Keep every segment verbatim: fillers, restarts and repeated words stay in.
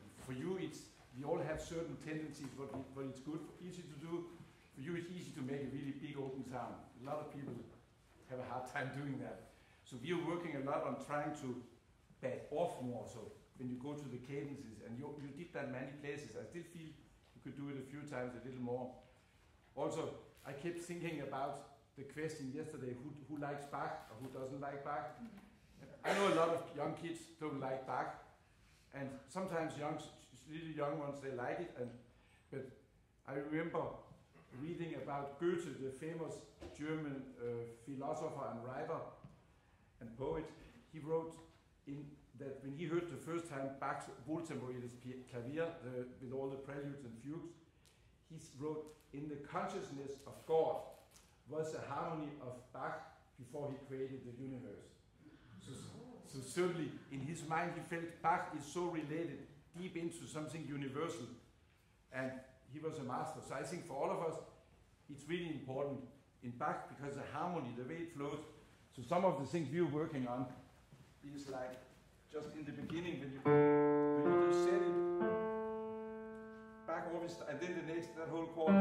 for you, it's we all have certain tendencies, but, we, but it's good, for, easy to do. For you, it's easy to make a really big open sound. A lot of people have a hard time doing that. So we are working a lot on trying to back off more. So when you go to the cadences, and you, you did that many places, I still feel you could do it a few times a little more. Also, I kept thinking about the question yesterday, who, who likes Bach or who doesn't like Bach? I know a lot of young kids don't like Bach, and sometimes young, really young ones, they like it, and, but I remember reading about Goethe, the famous German uh, philosopher and writer and poet. He wrote in that when he heard the first time Bach's Wohltemperiertes Klavier, the, with all the preludes and fugues, he wrote, in the consciousness of God was the harmony of Bach before he created the universe. So, so certainly in his mind he felt Bach is so related deep into something universal, and he was a master. So I think for all of us it's really important in Bach because the harmony, the way it flows. So some of the things we were working on is like just in the beginning when you when you just said it, Bach always, and then the next, that whole chord,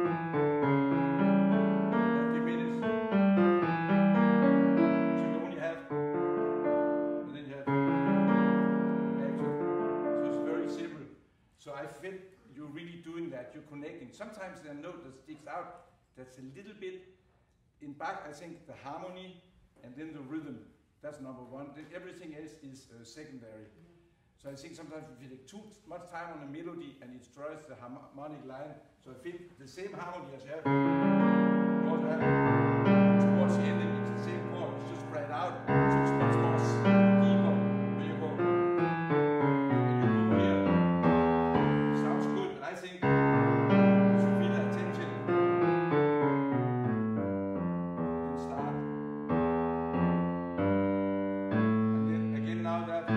that diminishes. So you only have, and then you have action. So it's very simple. So I felt you're really doing that, you're connecting. Sometimes there's a note that sticks out that's a little bit, in Bach I think the harmony and then the rhythm, that's number one. Then everything else is uh, secondary. So I think sometimes if you take too much time on a melody and it destroys the harmonic line, so I think the same harmony as you have, you also have towards the ending, it's the same chord, it's just spread out, so it's much more deeper when you go, when you go here. It sounds good, and I think you should feel that tension. You can start. And then again now that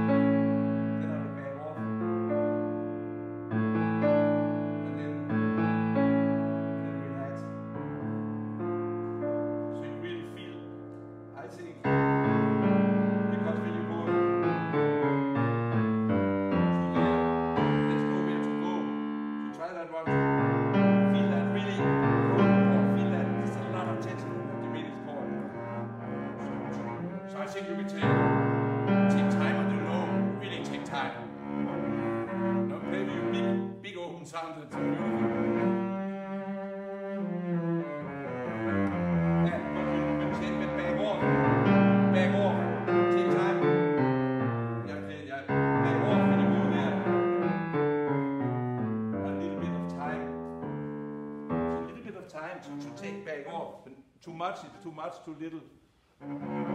too much, it's too much, too little. So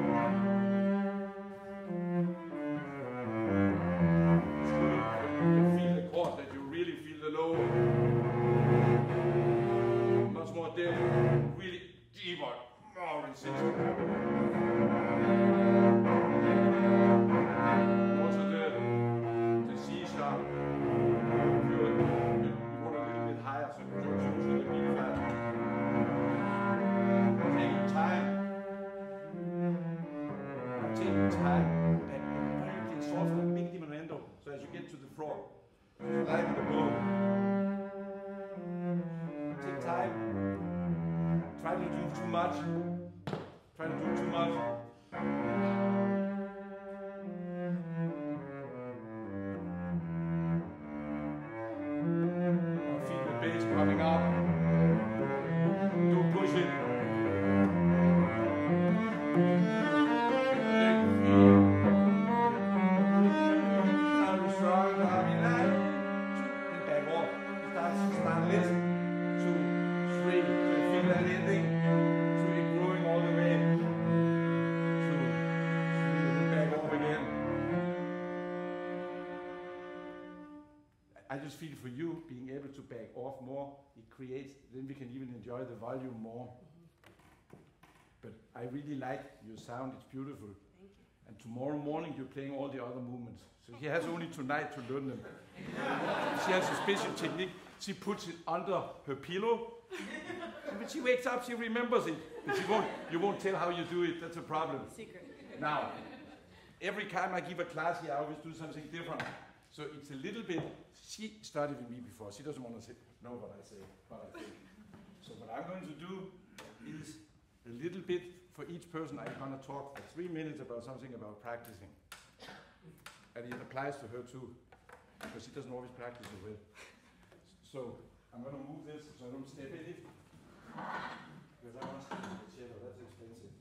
you can feel the chord, that you really feel the low. Much more depth, really deeper, more insistent. Also the, the C sharp, you, you, you want a little bit higher, so you go to the B flat. Take time. Take time. And you can soften a big diminuendo. So as you get to the floor, like the bow. Take time. Try to do too much. Try to do too much. Or feel the bass coming up. Don't push it. I just feel for you being able to back off more, it creates, then we can even enjoy the volume more. But I really like your sound, it's beautiful. Thank you. And tomorrow morning you're playing all the other movements. So he has only tonight to learn them. She has a special technique. She puts it under her pillow. And when she wakes up, she remembers it. But she won't, you won't tell how you do it, that's a problem. Secret. Now, every time I give a class here, I always do something different. So it's a little bit, she studied with me before, she doesn't want to say, know what I say, what I think. So what I'm going to do is a little bit for each person. I'm going to talk for three minutes about something about practicing. And it applies to her too, because she doesn't always practice so well. So I'm going to move this so I don't step in it. Because I want to step in the cello, that's expensive.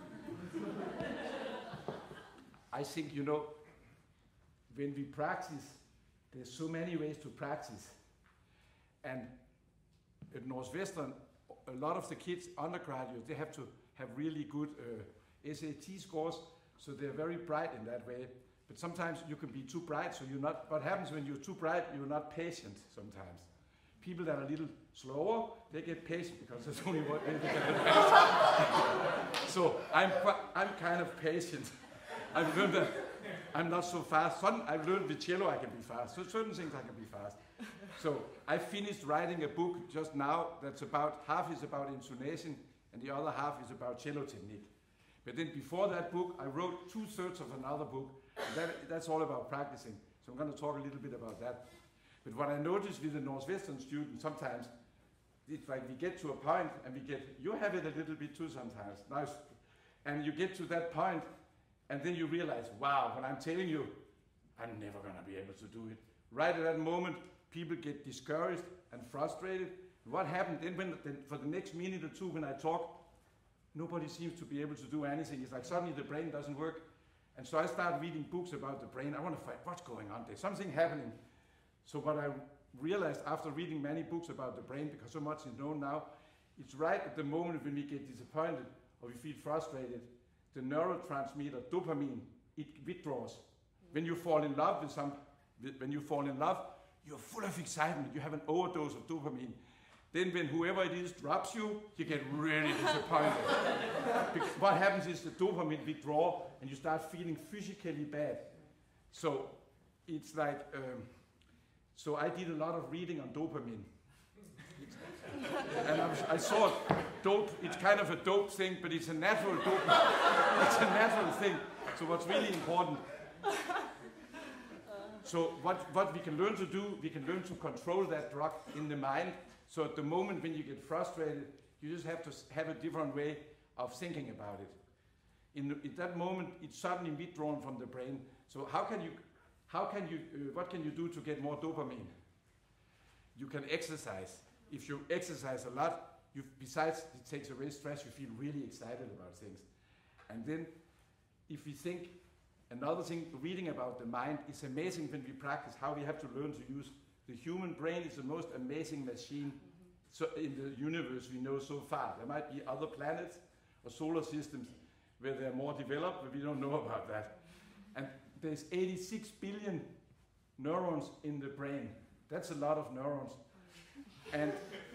I think, you know, when we practice, there's so many ways to practice. And at Northwestern, a lot of the kids, undergraduates, they have to have really good uh, S A T scores, so they're very bright in that way. But sometimes you can be too bright, so you're not, what happens when you're too bright, you're not patient sometimes. People that are a little slower, they get patient because there's only one way to get fast. So I'm, I'm kind of patient. I've learned that I'm not so fast. Some, I've learned with cello I can be fast. So certain things I can be fast. So I finished writing a book just now that's about, half is about intonation and the other half is about cello technique. But then before that book, I wrote two-thirds of another book. And that, that's all about practicing. So I'm going to talk a little bit about that. But what I noticed with the Northwestern students, sometimes it's like we get to a point and we get, you have it a little bit too sometimes. Nice. And you get to that point and then you realize, wow, when I'm telling you, I'm never going to be able to do it. Right at that moment, people get discouraged and frustrated. And what happened then, when, then for the next minute or two when I talk, nobody seems to be able to do anything. It's like suddenly the brain doesn't work. And so I started reading books about the brain. I want to find what's going on. There's something happening. So what I realized after reading many books about the brain, because so much is known now, it's right at the moment when we get disappointed or we feel frustrated, the neurotransmitter dopamine, it withdraws. When you fall in love with some, when you fall in love, you're full of excitement. You have an overdose of dopamine. Then when whoever it is drops you, you get really disappointed. Because what happens is the dopamine withdraw and you start feeling physically bad. So it's like, um, so I did a lot of reading on dopamine. And I, was, I saw dope, it's kind of a dope thing, but it's a natural dope. It's a natural thing. So what's really important. So what, what we can learn to do, we can learn to control that drug in the mind. So at the moment when you get frustrated, you just have to have a different way of thinking about it. In, the, in that moment, it's suddenly withdrawn from the brain. So how can you, how can you, uh, what can you do to get more dopamine? You can exercise. If you exercise a lot, you, besides it takes away stress, you feel really excited about things. And then if we think, another thing, reading about the mind, it's amazing when we practice how we have to learn to use. The human brain is the most amazing machine so in the universe we know so far. There might be other planets or solar systems where they're more developed, but we don't know about that. And there's eighty-six billion neurons in the brain. That's a lot of neurons. And,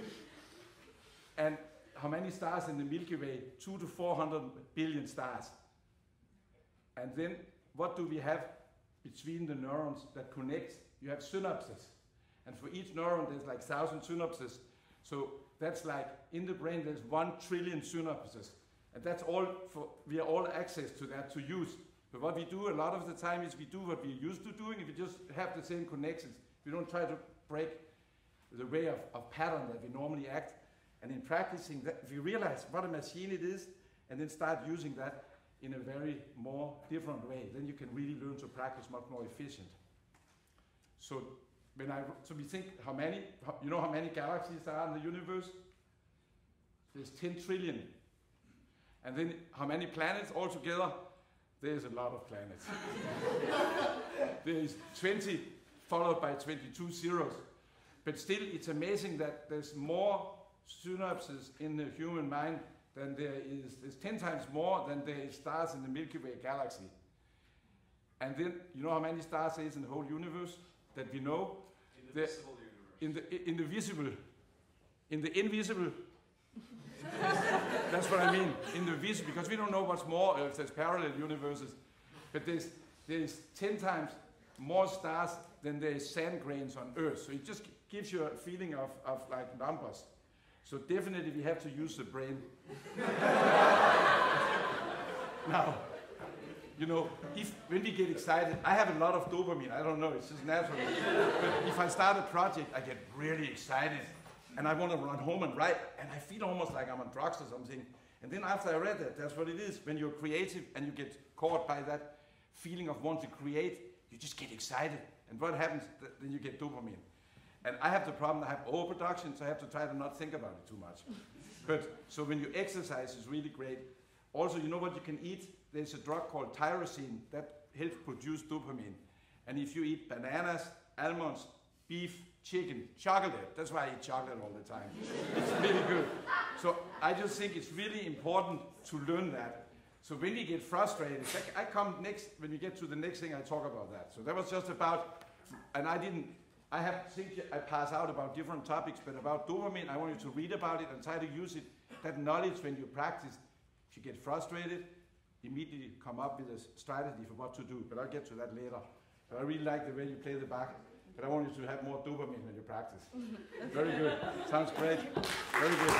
and how many stars in the Milky Way? Two to four hundred billion stars. And then what do we have between the neurons that connect? You have synapses. And for each neuron, there's like one thousand synapses. So that's like, in the brain, there's one trillion synapses. And that's all, for, we are all access to that to use. But what we do a lot of the time is we do what we're used to doing. If we just have the same connections, we don't try to break the way of, of pattern that we normally act. And in practicing that, if you realize what a machine it is, and then start using that in a very more different way, then you can really learn to practice much more efficient. So when I, so we think how many, how, you know how many galaxies there are in the universe? There's ten trillion. And then how many planets altogether? There's a lot of planets. There's twenty followed by twenty-two zeros. But still, it's amazing that there's more synapses in the human mind than there is, there's ten times more than there is stars in the Milky Way galaxy. And then, you know how many stars there is in the whole universe that we know? In the the, visible universe. In the, in the visible. In the invisible. That's what I mean, in the visible, because we don't know what's more, if there's parallel universes. But there's, there's ten times more stars than there is sand grains on Earth. So it just gives you a feeling of, of like numbers. So definitely we have to use the brain. Now, you know, if when we get excited, I have a lot of dopamine. I don't know, it's just natural. But if I start a project, I get really excited, and I want to run home and write, and I feel almost like I'm on drugs or something. And then after I read that, that's what it is. When you're creative and you get caught by that feeling of wanting to create, you just get excited. And what happens? Th- then you get dopamine. And I have the problem, I have overproduction, so I have to try to not think about it too much. But, so when you exercise, it's really great. Also, you know what you can eat? There's a drug called tyrosine that helps produce dopamine. And if you eat bananas, almonds, beef, chicken, chocolate, that's why I eat chocolate all the time. It's really good. So I just think it's really important to learn that. So when you get frustrated, I come next, when you get to the next thing, I talk about that. So that was just about, and I didn't, I have things I pass out about different topics, but about dopamine, I want you to read about it and try to use it. That knowledge when you practice, if you get frustrated, immediately come up with a strategy for what to do. But I'll get to that later. But I really like the way you play the back. But I want you to have more dopamine when you practice. Very good. Sounds great. Very good.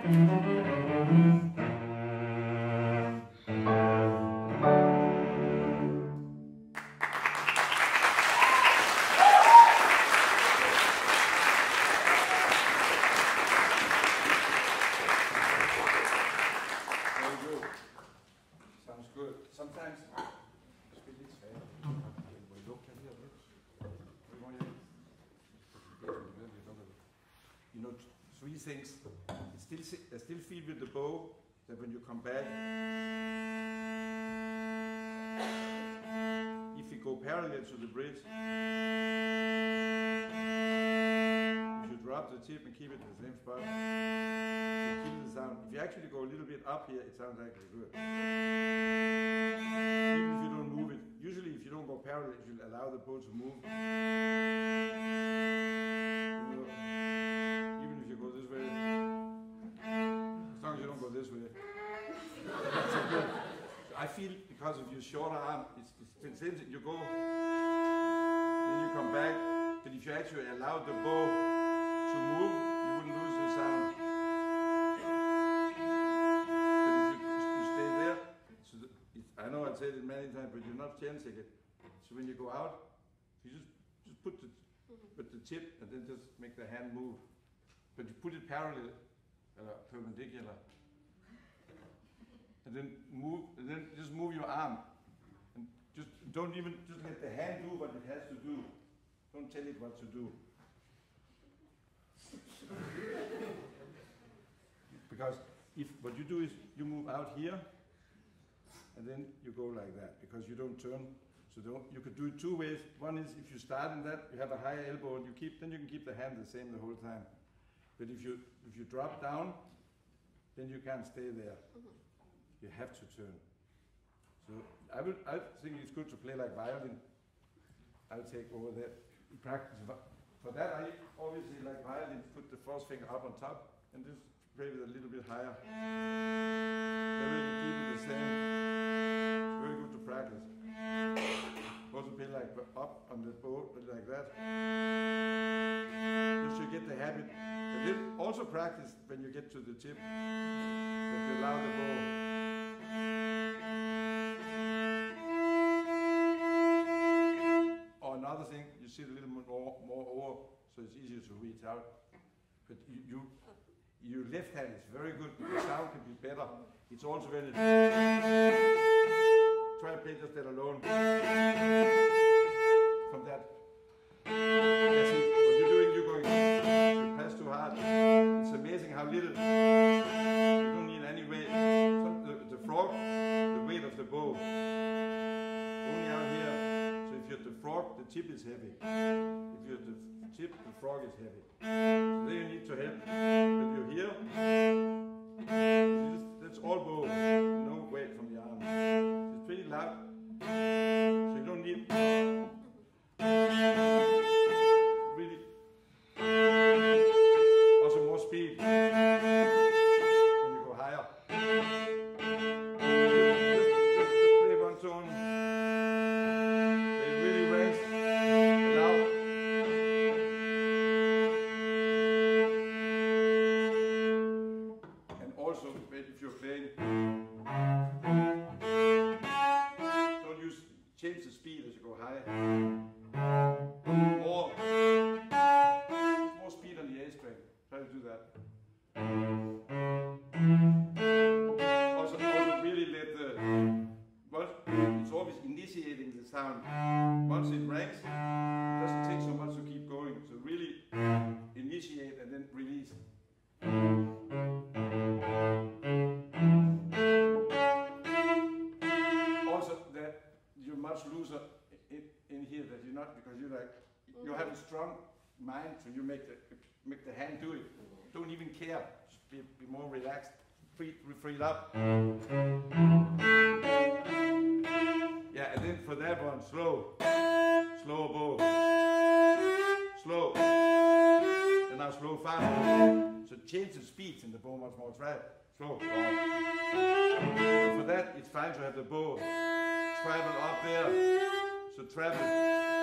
Things. Still, I still feel with the bow that when you come back, if you go parallel to the bridge, if you drop the tip and keep it in the same spot, you kill the sound. If you actually go a little bit up here, it sounds actually good. Even if you don't move it. Usually if you don't go parallel, you allow the bow to move. I feel because of your shorter arm, it's, it's since you go, then you come back, but if you actually allow the bow to move, you wouldn't lose the sound. But if you, you stay there, so the, it, I know I've said it many times, but you're not changing it. So when you go out, you just just put the put the tip and then just make the hand move. But you put it parallel, uh, perpendicular. And then move, and then just move your arm, and just don't even just let the hand do what it has to do. Don't tell it what to do. Because if what you do is you move out here, and then you go like that, because you don't turn. So don't, you could do it two ways. One is if you start in that, you have a higher elbow, and you keep, then you can keep the hand the same the whole time. But if you if you drop down, then you can't stay there. Mm-hmm. You have to turn. So I would, I think it's good to play like violin. I'll take over that. Practice. For that, I obviously like violin, put the first finger up on top and just play with a little bit higher. Then we can keep it the same. It's very good to practice. Also play like up on the bow, like that. Just to get the habit. And then also practice when you get to the tip, that you allow the bow. Another thing, you sit a little more, more over, so it's easier to reach out. But you, you, your left hand is very good. The sound can be better. It's also very. Try and play just that alone. From that. That's it. What you're doing, you're going. You press too hard. It's amazing how little. You don't need any weight. Some, the, the frog, the weight of the bow. Only out here. If you're the frog, the tip is heavy. If you're the tip, the frog is heavy. So then you need to help. But you're here. Just, that's all bow. No weight from the arm. It's pretty loud. So you don't need really. Also more speed. When you go higher. Just, just, just play one tone. If you're playing, don't use change the speed as you go high. More, more speed on the A string. Try to do that. Also, also really let the. But it's always initiating the sound. Once it rings, it doesn't take so much to keep going. So really initiate and then release. Much looser in, in here that you're not, because you like you have a strong mind, so you make the make the hand do it. Don't even care. Just be, be more relaxed, free, free up. Yeah, and then for that one, slow, slow bow, slow, and now slow fast. So change the speeds in the bow much more. Try it. Slow. And for that, it's fine to have the bow travel up there, so travel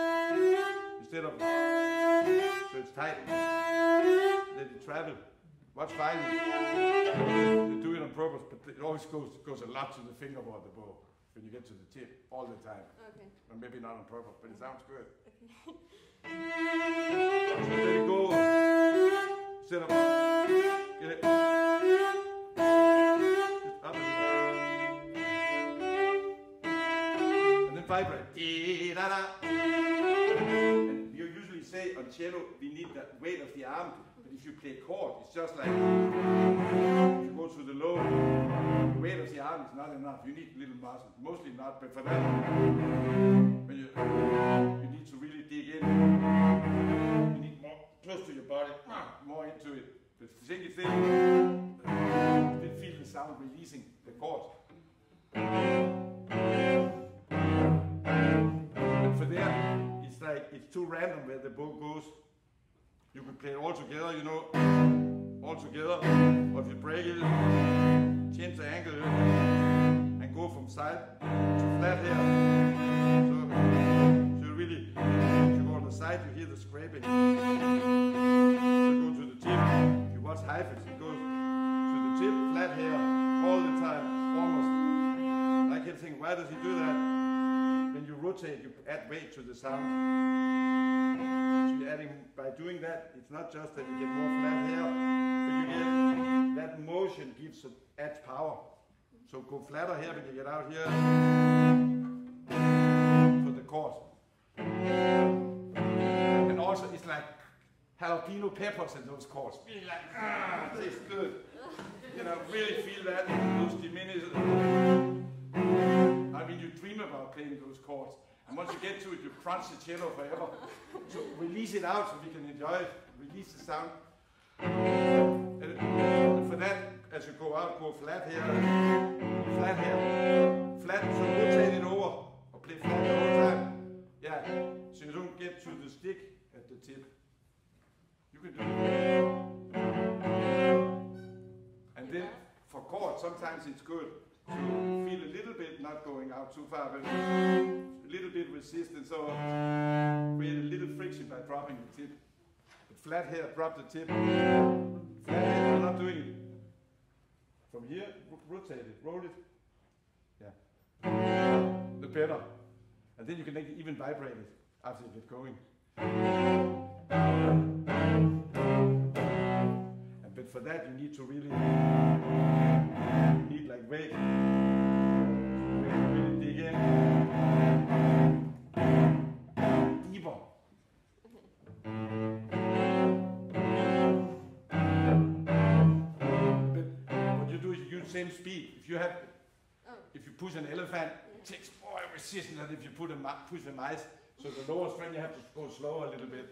instead of, so it's tight, let it travel, What's fine is you do it on purpose, but it always goes goes a lot to the fingerboard, the bow, when you get to the tip all the time. Okay. Or maybe not on purpose, but it sounds good. Okay. So there you go. Sit up. Get it. Just up and then vibrate. Dee-da-da. And you usually say on cello, we need the weight of the arm. But if you play chord, it's just like if you go to the low, the weight of the arm is not enough. You need little muscle. Mostly not, but for that, when you you need to really dig in. You need more close to your body, more into it. The single thing, you feel the sound releasing the chord. And for there, it's like it's too random where the bow goes. You can play it all together, you know, all together. Or if you break it, change the angle and go from side to flat here. So, so you really, if you go on the side, you hear the scraping. So you go to the tip. If you watch Heifetz, it goes to the tip, flat here, all the time, almost. I kept thinking, why does he do that? When you rotate, you add weight to the sound. So you're adding, by doing that, it's not just that you get more flat here, but you get, that motion gives, adds power. So go flatter here when you get out here for the chord. And also it's like jalapeno peppers in those chords. Really like, ah, tastes good. You know, really feel that, those diminished. I mean, you dream about playing those chords. And once you get to it, you crunch the cello forever. So release it out so we can enjoy it. Release the sound. And, and for that, as you go out, go flat here, flat here, flat, so rotate it over, or play flat the whole time. Yeah, so you don't get to the stick at the tip. You can do it. And then, for chords, sometimes it's good to feel a little bit, not going out too far, but a little bit resistance, so create a little friction by dropping the tip. But flat here, drop the tip. Flat here, you're not doing it. From here, rotate it, roll it. Yeah. The better. And then you can even vibrate it after you get going. And but for that, you need to really, you need like weight. Really dig in. Deeper. Same speed. If you have, oh. if you push an elephant, it takes more resistance than if you put a push a mice. So the lower string you have to go slower a little bit.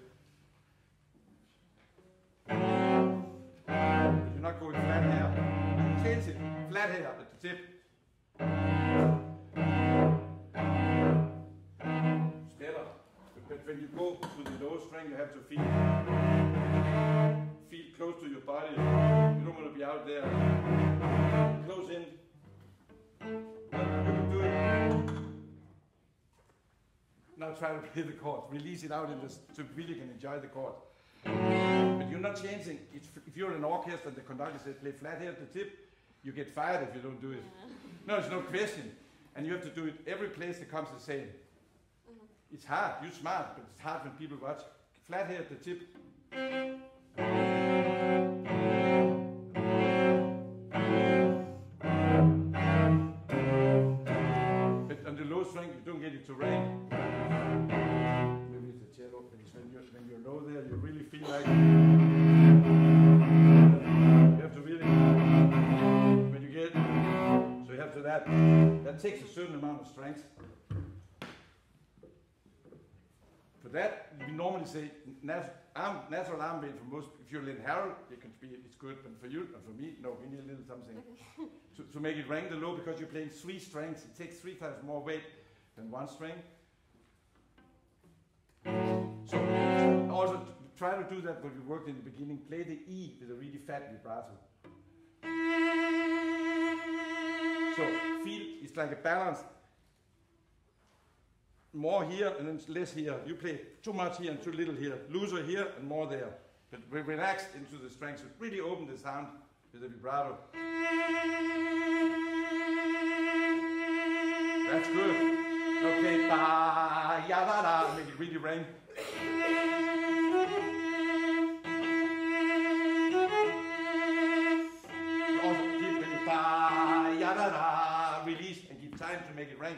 You're not going flat here. Change it. Flat here at the tip. It's better. But when you go to the lower string, you have to feel feel close to your body. You don't want to be out there. Close in. You can do it. Now try to play the chord. Release it out in this so you really can enjoy the chord. But you're not changing. It's, if you're in an orchestra and the conductor says play flat here at the tip, you get fired if you don't do it. No, it's no question. And you have to do it every place that comes the same. It's hard. You're smart, but it's hard when people watch. Flat here at the tip. String, you don't get it to rain. Maybe it's a cello, but it's when you're, when you're low there, you really feel like you have to really, when you get, so you have to that, that takes a certain amount of strength. For that, we normally say nat arm, natural arm weight for most, if you're Lynn Harold, it can be, it's good, but for you and for me, no, we need a little something to, to make it ring the low, because you're playing three strings, it takes three times more weight than one string. So, so also try to do that when we worked in the beginning. Play the E with a really fat vibrato. So feel it's like a balance. More here and then less here. You play too much here and too little here. Looser here and more there. But we relaxed into the strength, so really open the sound with the vibrato. That's good. Okay, ba ya da da, make it really ring. Also keep it ba ya da da, release and give time to make it ring.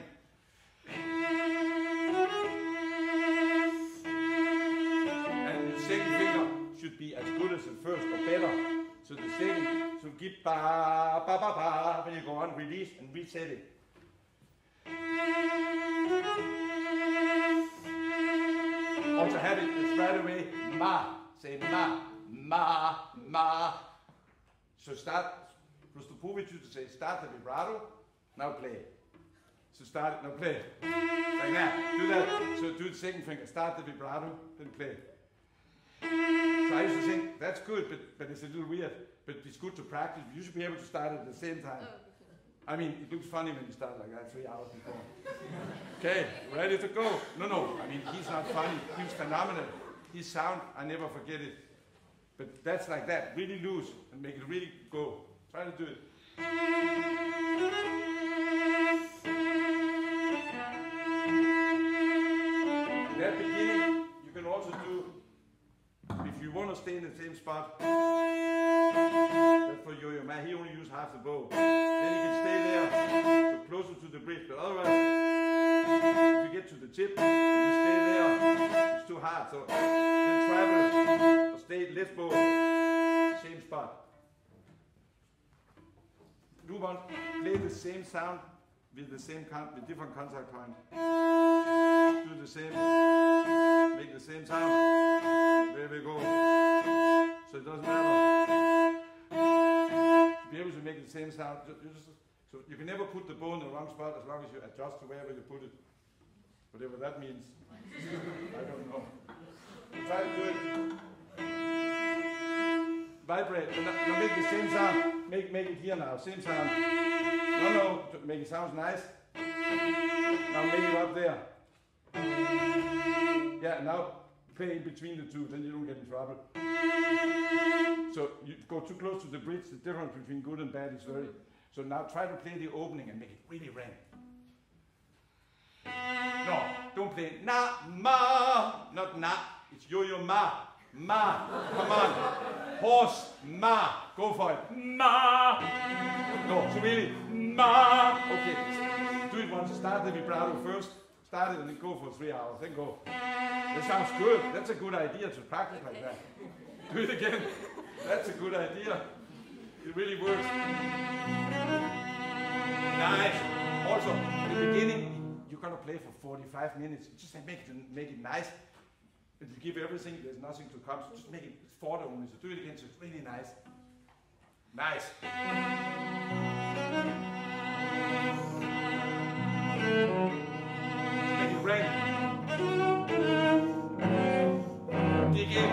And the second finger should be as good as the first or better. So the second, so give ba ba ba ba, when you go on, release and reset it. Also have it it's right away, ma, say ma, ma, ma. So start, Rostropovich used to say, start the vibrato, now play. So start it, now play. Like that, do that. So do the second finger, start the vibrato, then play. So I used to think, that's good, but, but it's a little weird. But it's good to practice. You should be able to start at the same time. I mean, it looks funny when you start like that three hours before. Okay, ready to go? No, no, I mean, he's not funny. He's phenomenal. His sound, I never forget it. But that's like that, really loose and make it really go. Try to do it. In that beginning, you can also do, if you want to stay in the same spot, that's for Yo-Yo Ma, he only used half the bow. Then you can stay there, so closer to the bridge, but otherwise, if you get to the tip, you stay there, it's too hard, so then travel, or stay less bow, same spot. Do one, play the same sound with the same con with different contact point. Do the same, make the same sound. There we go. So it doesn't matter. To be able to make the same sound, you just, so you can never put the bow in the wrong spot as long as you adjust to wherever you put it. Whatever that means. I don't know. Try to do it. Vibrate. Now, now make the same sound. Make make it here now. Same sound. No, no. To make it sound nice. Now make it up there. Yeah. Now play in between the two. Then you don't get in trouble. So you go too close to the bridge. The difference between good and bad is very. So now try to play the opening and make it really ring. No, don't play na ma. Not na. It's Yo-Yo Ma. Ma. Come on. Horse. Ma. Go for it. Ma. No, so really. Ma. Okay. Do it once. Start the vibrato first. Start it and then go for three hours. Then go. That sounds good. That's a good idea to practice like that. Do it again. That's a good idea. It really works. Nice. Also, in the beginning, you're gonna play for forty-five minutes. Just make it make it nice. If you give everything, there's nothing to come. So just make it forty only. So do it again. So it's really nice. Nice. Make it ring. Dig in.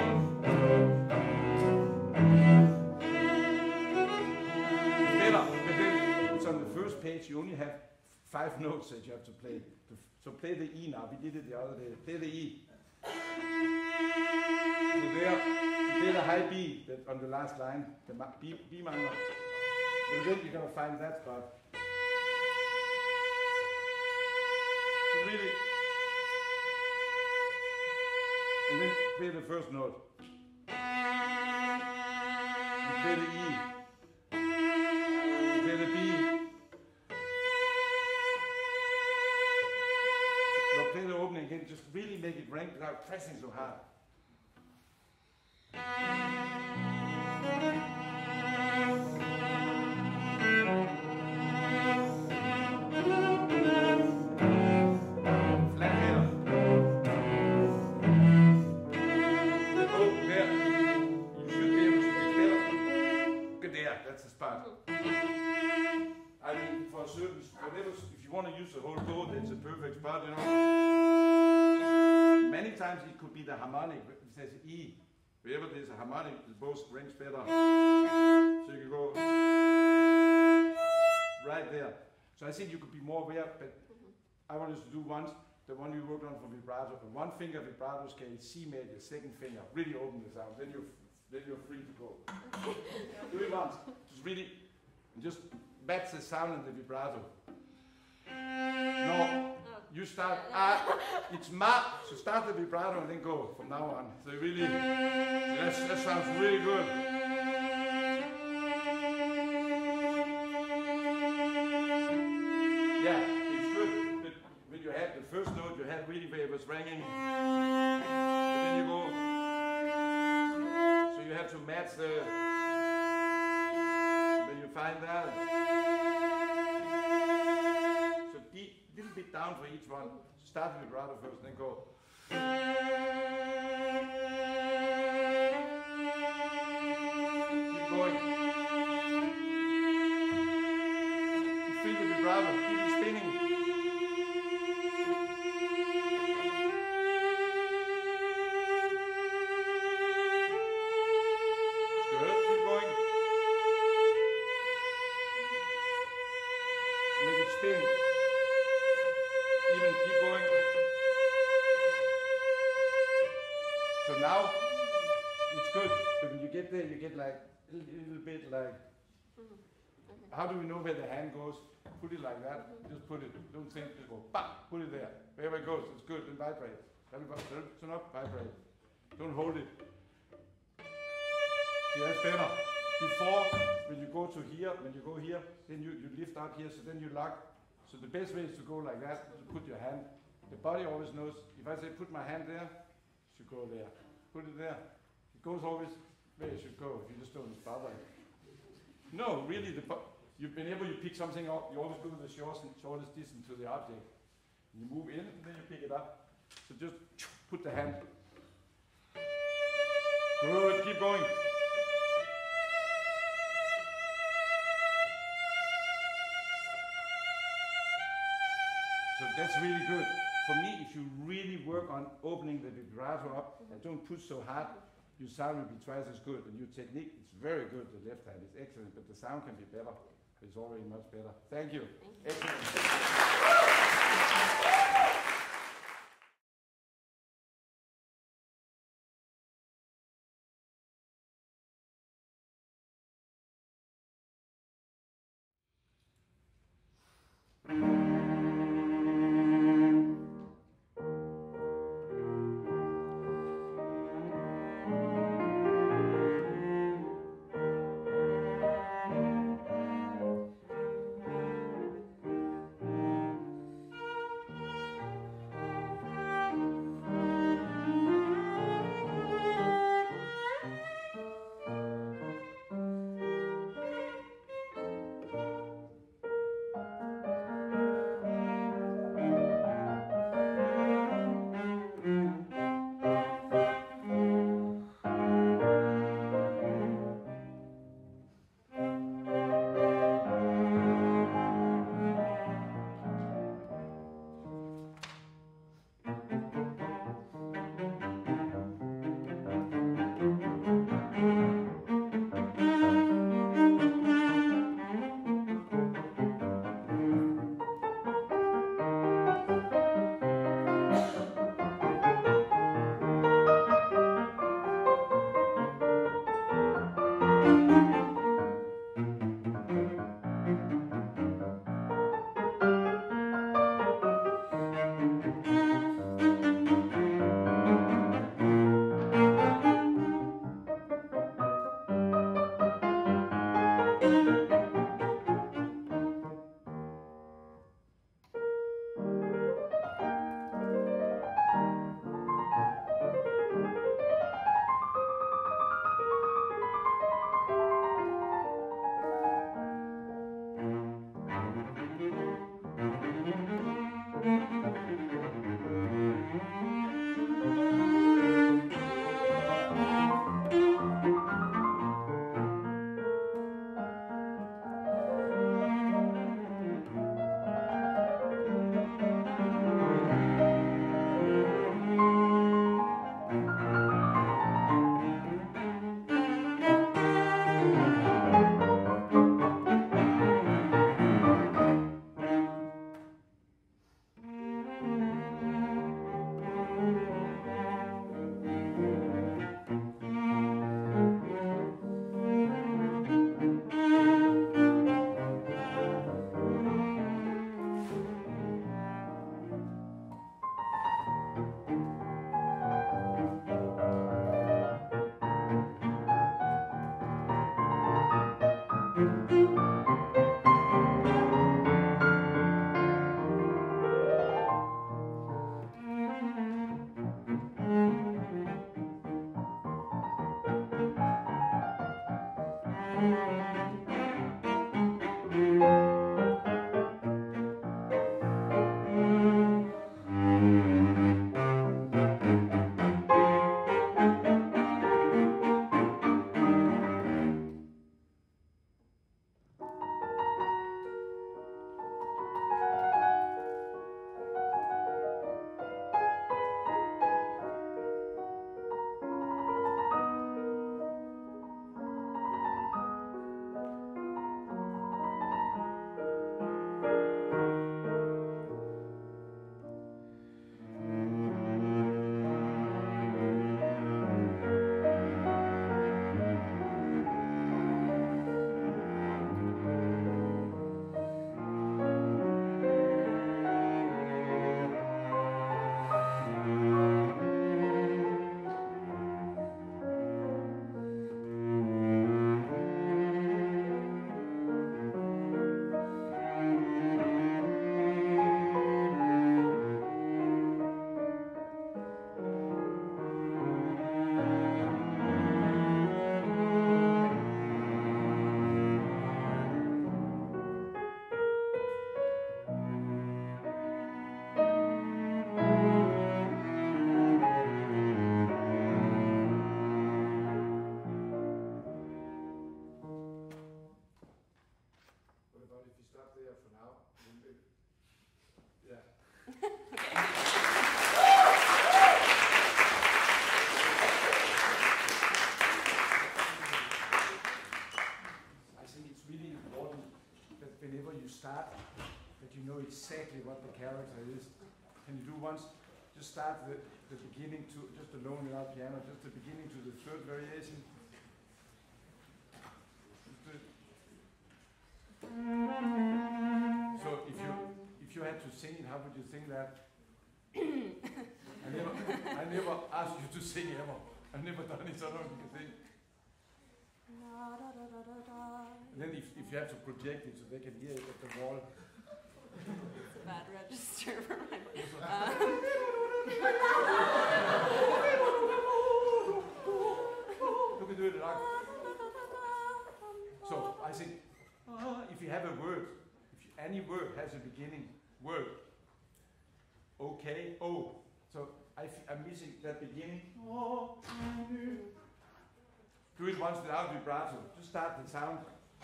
Better. But then it's on the first page. You only have five notes that you have to play. So play the E now. We did it the other day. Play the E. So there, play the high B that on the last line, the B, B minor. And then you're gonna find that spot. So really, and then play the first note. You play the E. You play the B. Now play the opening again. Just really make it ring without pressing so hard. Flat here. The open there. You should be able to be better. Good there. That's the spot. I mean, for a certain, whatever, if you want to use the whole bow, it's a perfect spot, you know. Many times it could be the harmonic. It says E. Wherever there's a harmonic, the bow rings better. So you can go right there. So I think you could be more aware, but I wanted to do once, the one you worked on for vibrato. One finger vibrato scale, C major, second finger, really open the sound. Then your then you're free to go. Do it once. Just really, just match the sound and the vibrato. No, you start, ah, it's ma, so start the vibrato and then go from now on. So really, that's, that sounds really good. Yeah, it's good. But when you had the first note, you had really where it was ringing. But then you go, so you have to match the, when you find that. So deep, little bit down for each one. Start with vibrato first, then go. Keep going. You feel the vibrato, keep it spinning. Good, keep going. Make it spin. Even keep going. So now it's good, but when you get there, you get like a little bit like. How do we know where the hand goes? Put it like that. Just put it. Don't think. Just go. Bam. Put it there. Wherever it goes, it's good. And vibrate. Turn up. Vibrate. Don't hold it. See, that's better. Before, when you go to here, when you go here, then you, you lift out here. So then you lock. So the best way is to go like that, to put your hand. The body always knows, if I say put my hand there, it should go there. Put it there. It goes always where it should go, if you just don't bother it. No, really, the, you, whenever you pick something up, you always go to the shortest, shortest distance to the object. You move in, and then you pick it up. So just put the hand. Good, keep going. So that's really good. For me, if you really work on opening the vibrato up and don't push so hard, your sound will be twice as good. And your technique is very good, the left hand is excellent, but the sound can be better. It's already much better. Thank you. Thank you. Excellent. whenever you start, that you know exactly what the character is. Can you do once? Just start the, the beginning to, just alone without piano, just the beginning to the third variation. So if you if you had to sing it, how would you sing that? I never I never asked you to sing ever. I've never done it, so I don't know if you can sing. And then if, if you have to project it so they can hear it at the wall. It's a bad register for my um. You can do it like. So I think uh, if you have a word, if you, any word has a beginning word, okay, oh. So I f I'm missing that beginning. Oh. Do it once without vibrato. Just start the sound.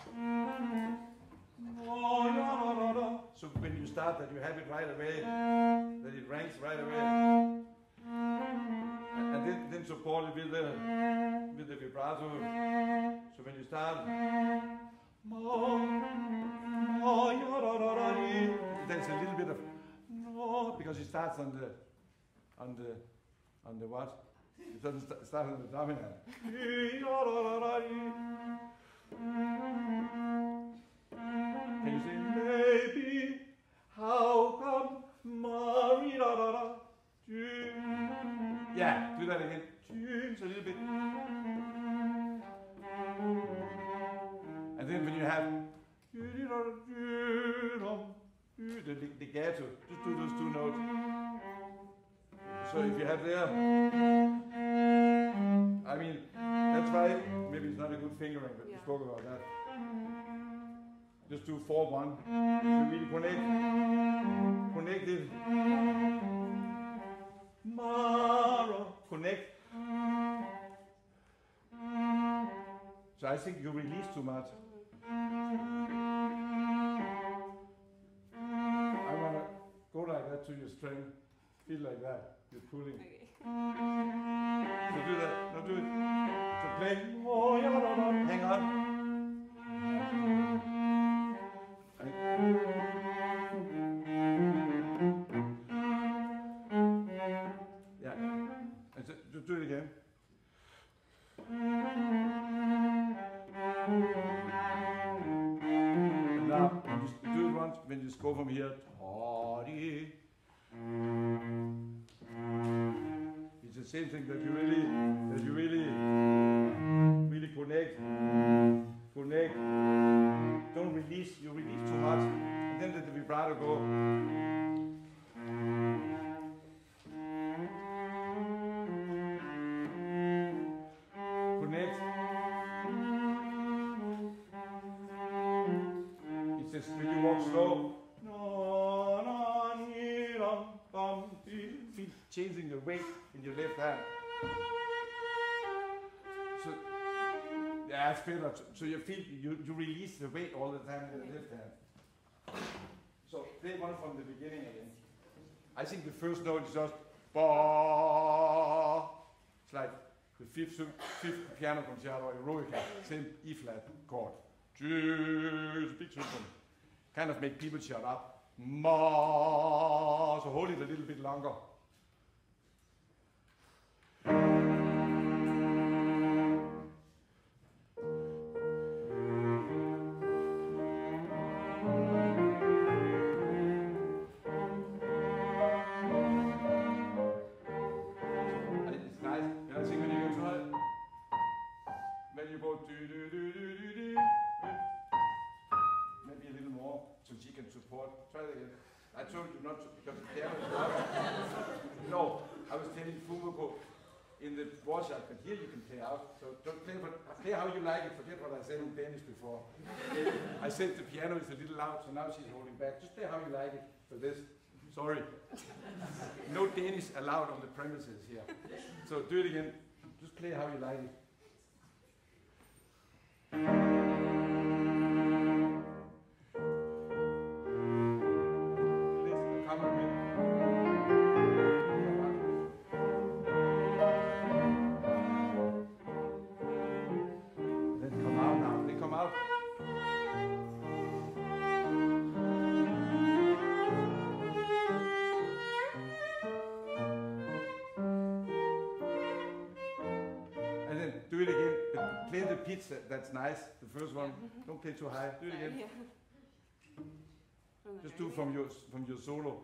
So when you start that, you have it right away, that it ranks right away. And, and then, then support it with the, with the vibrato. So when you start, there's a little bit of, because it starts on the, on the, on the what? It doesn't st start on the dominant. Can you say, maybe, how come, Marie, da, da, da, yeah, do that again. Just a little bit. And then when you have the legato, just do those two notes. So if you have there, I mean, that's why maybe it's not a good fingering, but yeah. We spoke about that. Just do four one. You really connect, connect it. Mara, connect. So I think you release too much. I wanna go like that to your string. Feel like that. You're pulling. Okay. So do that. No, do it. So play. Hang on. Yeah. And so, just do it again. And now, just do it once. When you just go from here. It's the same thing that you really, that you really, really connect, connect. Don't release. You release too much, and then let the vibrato go. Connect. It's just when you walk slow. Feel changing the weight in your left hand. So yeah, it's better. So you feel you, you release the weight all the time in the left hand. So play one from the beginning again. I think the first note is just ba. It's like the fifth fifth piano concerto, Eroica, same E flat chord. It's a big system. Kind of make people shut up. Ma. So hold it a little bit longer. It's nice. You know, see when you go to it, when you go do do do do do do. Maybe a little more so she can support. Try it again. I told you not to, because the piano is loud. No, I was telling Fumiko in the workshop, but here you can play out. So don't play, but play how you like it. Forget what I said in Danish before. I said the piano is a little loud, so now she's holding back. Just play how you like it for this. Sorry. No Danish allowed on the premises here. So do it again. Just play how you like it. pitch, that, that's nice. The first one, don't play too high. Do it Sorry, again. yeah. From the Just very do from your from your solo.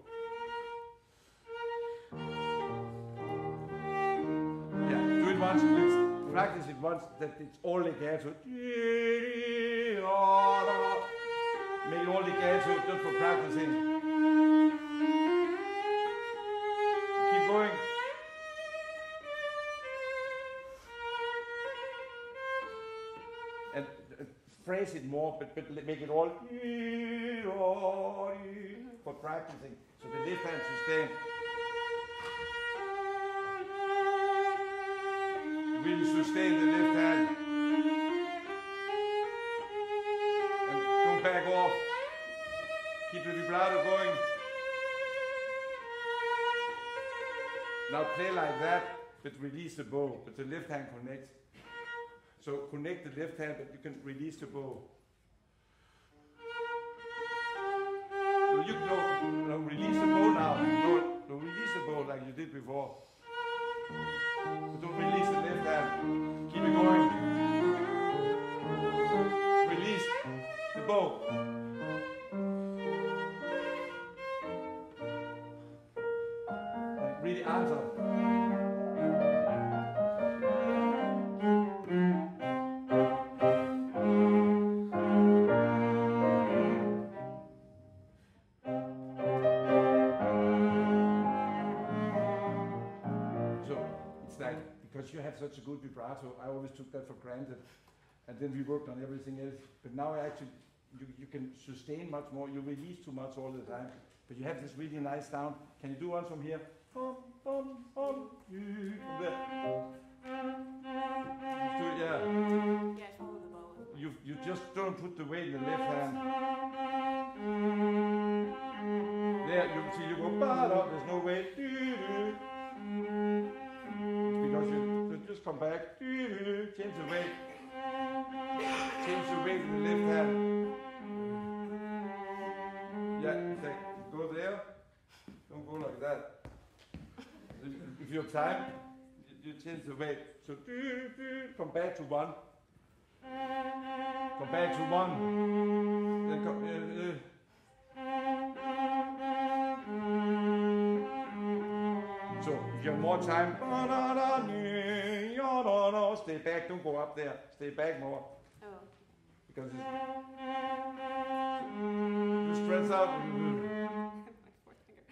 Yeah, do it once. Let's practice it once. That it's all legato. Make it all legato just for practicing. Keep going. And uh, phrase it more, but, but make it all for practicing. So the left hand sustain. Really sustain the left hand. And don't back off. Keep the vibrato going. Now play like that, but release the bow, but the left hand connects. So connect the left hand, but you can release the bow. No, you no, no, release the bow now. No, no, release the bow like you did before. But don't release the left hand. Keep it going. Release the bow. Like really answer. You have such a good vibrato. I always took that for granted, and then we worked on everything else. But now I actually, you, you can sustain much more. You release too much all the time, but you have this really nice sound. Can you do one from here? Hum, hum, hum, from there. Just do it, yeah. Yeah, I follow the bow. You you just don't put the weight in the left hand. There, you see, you go ba-da. There's no weight. Just come back, change the weight, change the weight in the left hand. Yeah, like, go there, don't go like that. If you have time, you change the weight. So come back to one, come back to one, then come, uh, uh. So if you have more time, stay back, don't go up there, stay back more. Oh. Because it's, you stretch out. My fourth finger.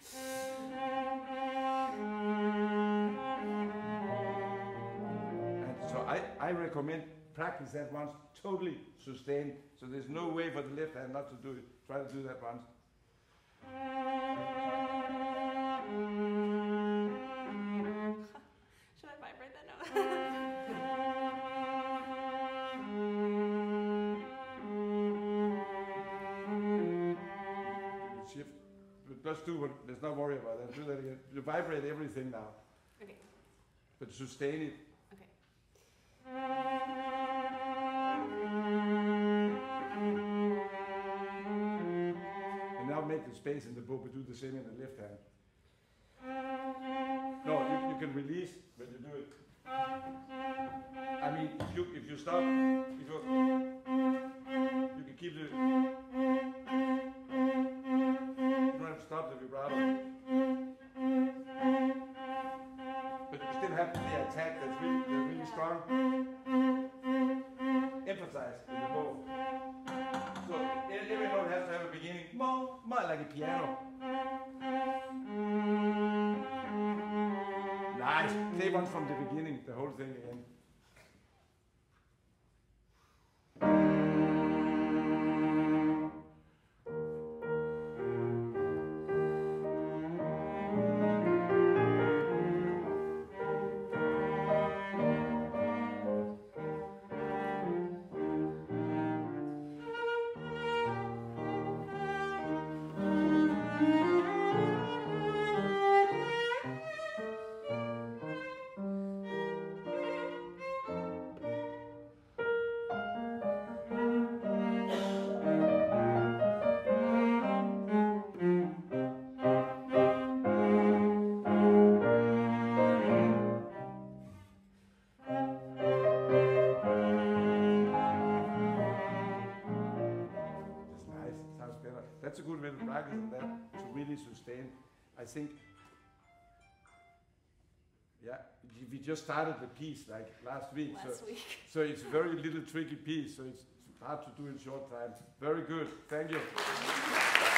And so I, I recommend practice that once, totally sustain. So there's no way for the left hand not to do it. Try to do that once. Should I vibrate that note? Shift. But just do what, let's not worry about that. Do that again. You vibrate everything now. Okay. But sustain it. Okay. And now make the space in the bow, but do the same in the left hand. No, you, you can release when you do it. I mean, if you, if you stop, if you, you can keep the, you don't have to stop the vibrato. But you still have the attack that's really, that's really strong. Emphasize in the bow. So every note has to have a beginning, more, more like a piano. Nice. Play one from the beginning, the whole thing again. that's a good way to practice that to really sustain. I think, yeah, we just started the piece like last week. Last so, week. so it's very little tricky piece, so it's hard to do in short time. Very good, thank you.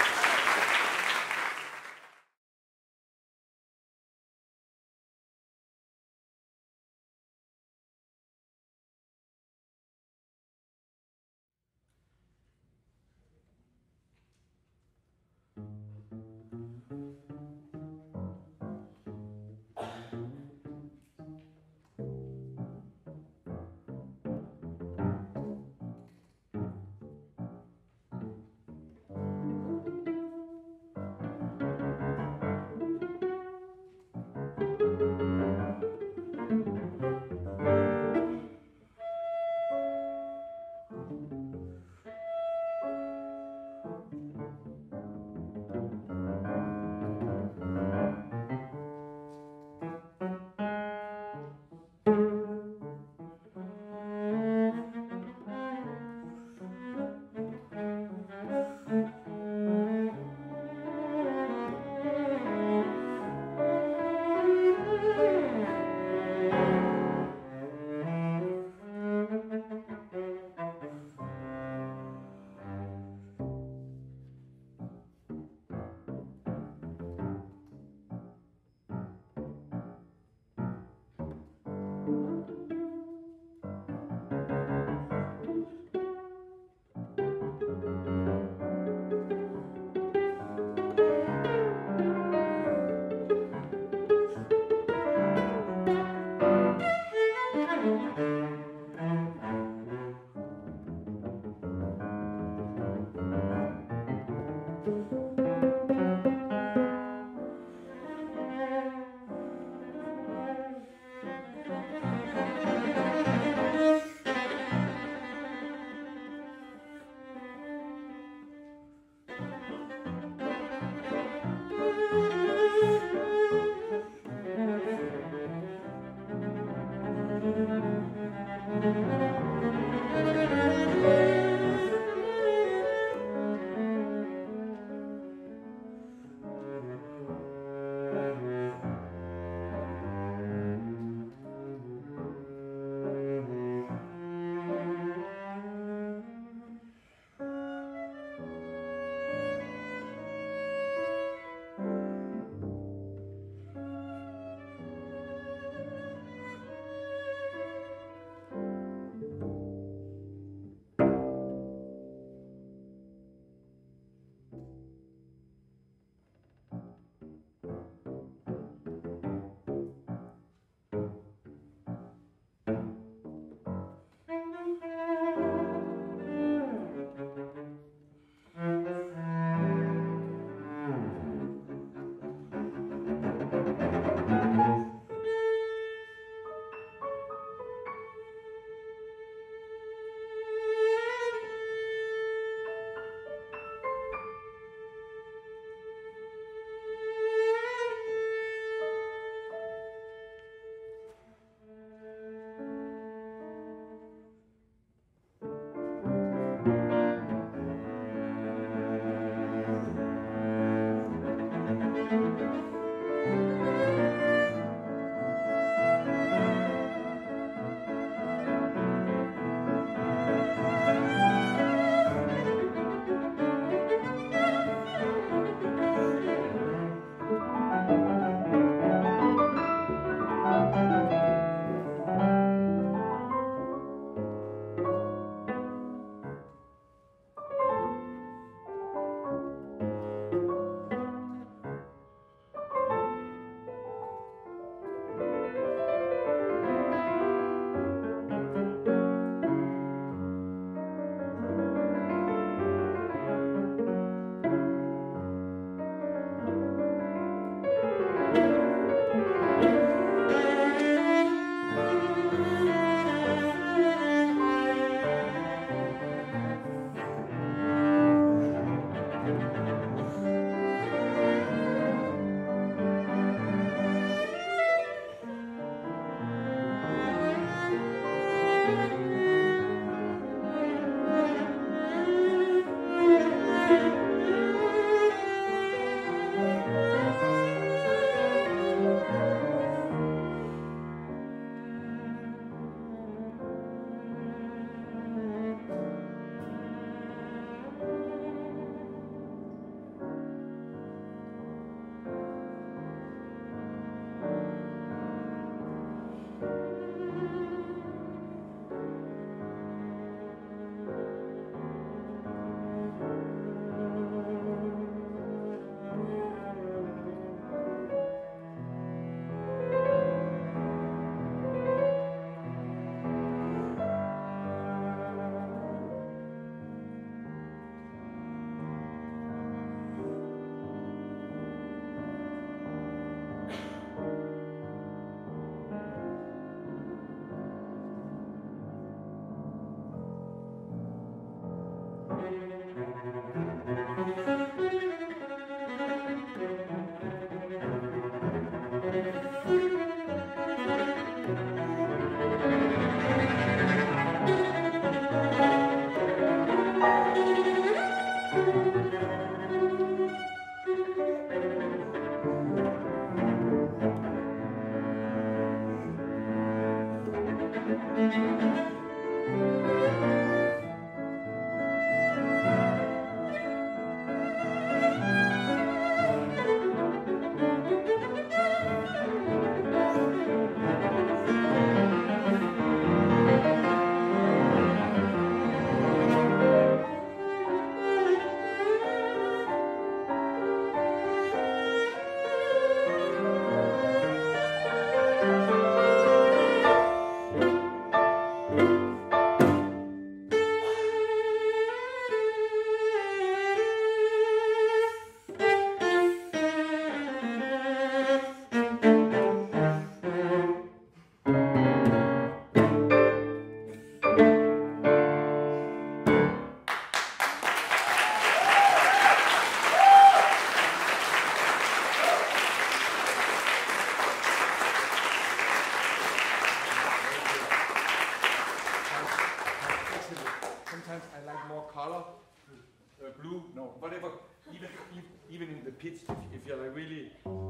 blue, no, whatever. Even even, even in the pitch, if, if you're like really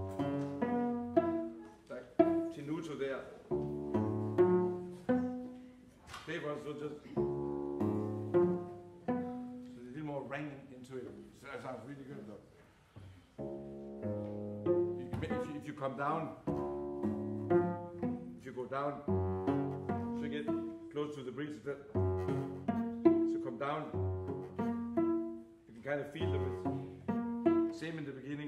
like tenuto there, favors will just so a little more ring into it. So that sounds really good though. You, if, you, if you come down, if you go down, so you get close to the bridge, that so come down. You can kind of feel them. It's same in the beginning.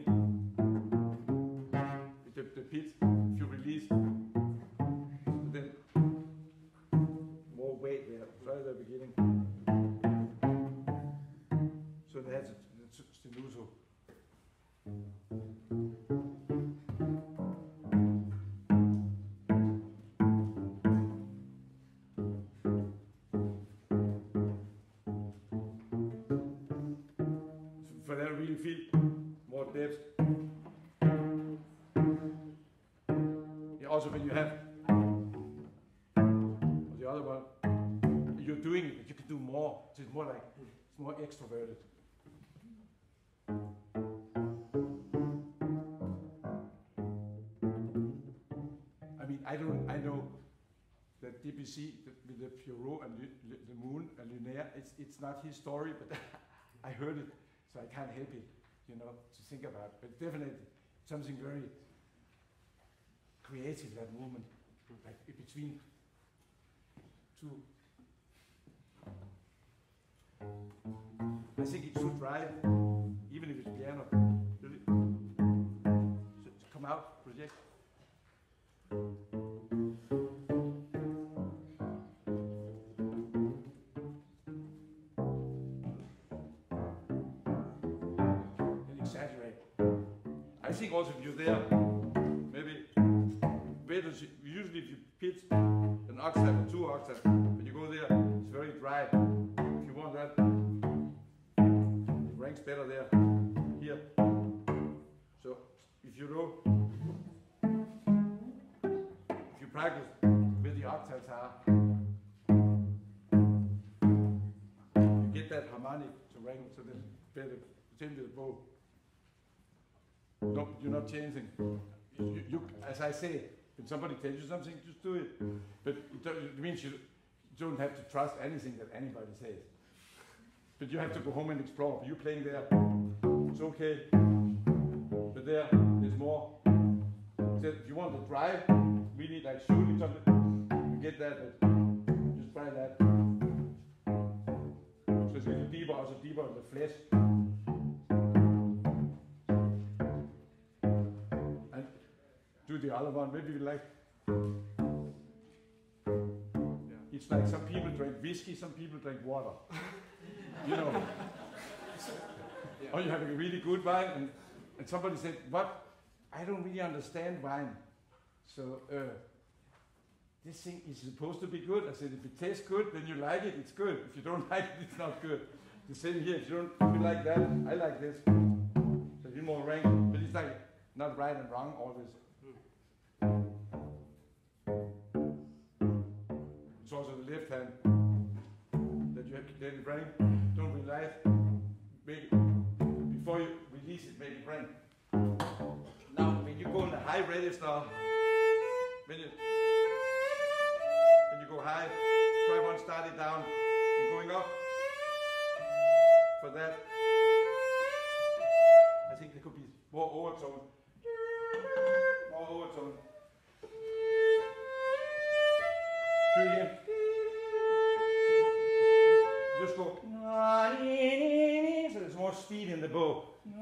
With the, the pitch, if you release, then more weight there, right at the beginning. So that's it's tenuto. For that, really feel more depth. Yeah, also when you have the other one, you're doing it, but you can do more. So it's more like it's more extroverted. I mean, I don't. I know that Debussy the, with the Pierrot and the, the Moon and Lunaire. It's it's not his story, but I heard it. So I can't help it, you know, to think about it. But definitely something very creative, that movement, like in between two. I think it should drive, even if it's piano, really. So to come out, project. I think also if you're there, maybe usually if you pitch an octave or two octaves, when you go there, it's very dry. If you want that, it ranks better there, here. So if you know, if you practice where the octaves are, you get that harmonic to rank, so then better, same with the bow. No, you're not changing. You, you, as I say, when somebody tells you something, just do it. But it, do, it means you don't have to trust anything that anybody says. But you have to go home and explore. You're playing there, it's okay. But there, there's more. So if you want to drive, really like shooting something, you get that, but just try that. So it's a little deeper, also deeper in the flesh. Do the other one, maybe you like. Yeah. It's like some people drink whiskey, some people drink water. You know. Yeah. Or you have a really good wine, and, and somebody said, "What? I don't really understand wine. So uh, this thing is supposed to be good." I said, "If it tastes good, then you like it. It's good. If you don't like it, it's not good." The same here. If you don't, if you like that, I like this. So you more rank, but it's like not right and wrong always. It's also the left hand that you have to let it bring. Don't realize. Make, before you release it, make it bring. Now, when you go in the high register, when you, when you go high, try one, start it down, and going up. For that, I think there could be more overtone. More overtone. Do it again. Just go. So there's more speed in the bow.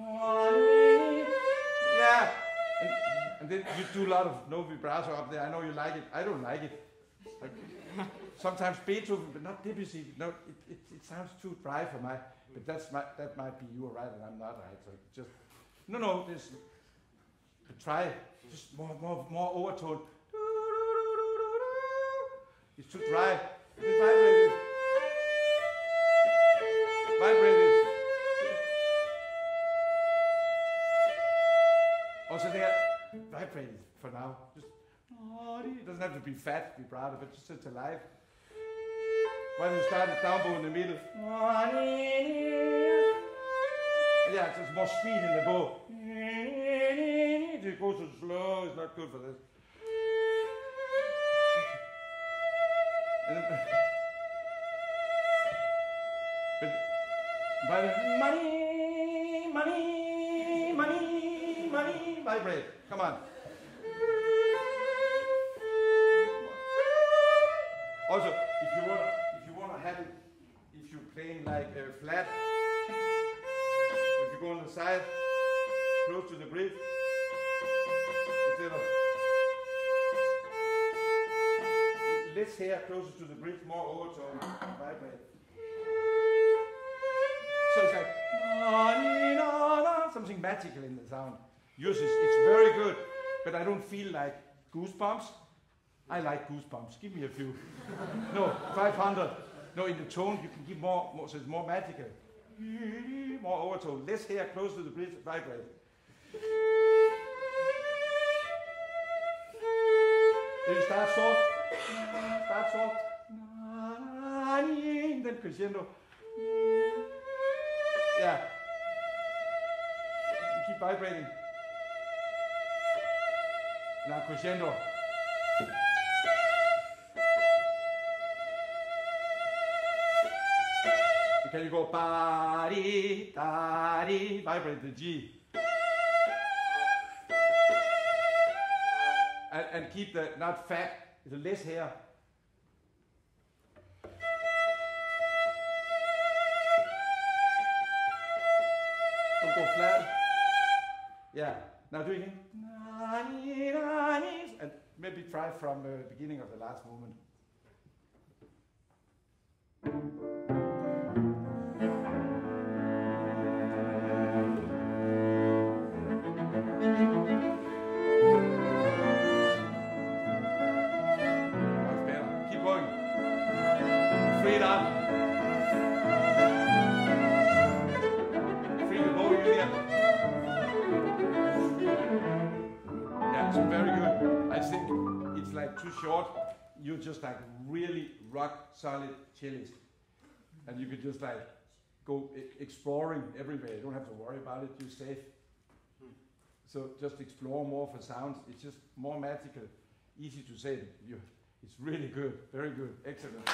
Yeah. And, and then you do a lot of no vibrato up there. I know you like it. I don't like it. Like, sometimes Beethoven, but not Debussy. No, it, it, it sounds too dry for my. But that's my, that might be you are right and I'm not right. So just no, no. Just try. Just more, more, more overtone. It's too dry. It's vibrated. Vibrated. Also there, vibrated for now. Just it doesn't have to be fat vibrato, but just it's alive. Why don't you start the down bow in the middle? yeah, there's more speed in the bow. If you go too slow, it's not good for this. And then, but, but money, money, money, money, vibrate. Come on. Also, if you wanna, if you wanna have it, if you're playing like a flat, if you go on the side, close to the bridge, instead of less hair closer to the bridge, more overtone, vibrate. So it's like na, ni, na, na, something magical in the sound. Yours is it's very good, but I don't feel like goosebumps. I like goosebumps. Give me a few. No, five hundred. No, in the tone you can give more, more so it's more magical. More overtone. Less hair close to the bridge, vibrate. Then you start soft. Start soft. Then crescendo. Yeah. You keep vibrating. Now crescendo. Can you go ba-dee, da-dee, vibrate the G. And, and keep the, not fat, the less hair. Don't go flat. Yeah, now do it again. And maybe try from the beginning of the last movement. Too short, you're just like really rock solid cellist, and you could just like go e exploring everywhere. You don't have to worry about it. You're safe. So just explore more for sounds. It's just more magical, easy to say. You, it's really good, very good, excellent.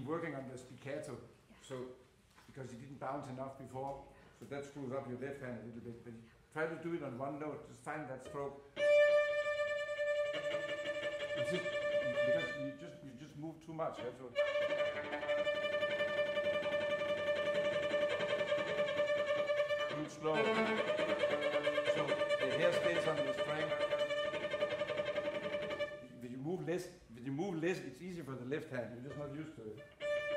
working on the spiccato, so because you didn't bounce enough before, so that screws up your left hand a little bit. But try to do it on one note. Just find that stroke. It's just because you just you just move too much. That's what. Do it slow. So the hair stays on the string. When you move less, when you move less, it's easier for the left hand. You're just not used to it.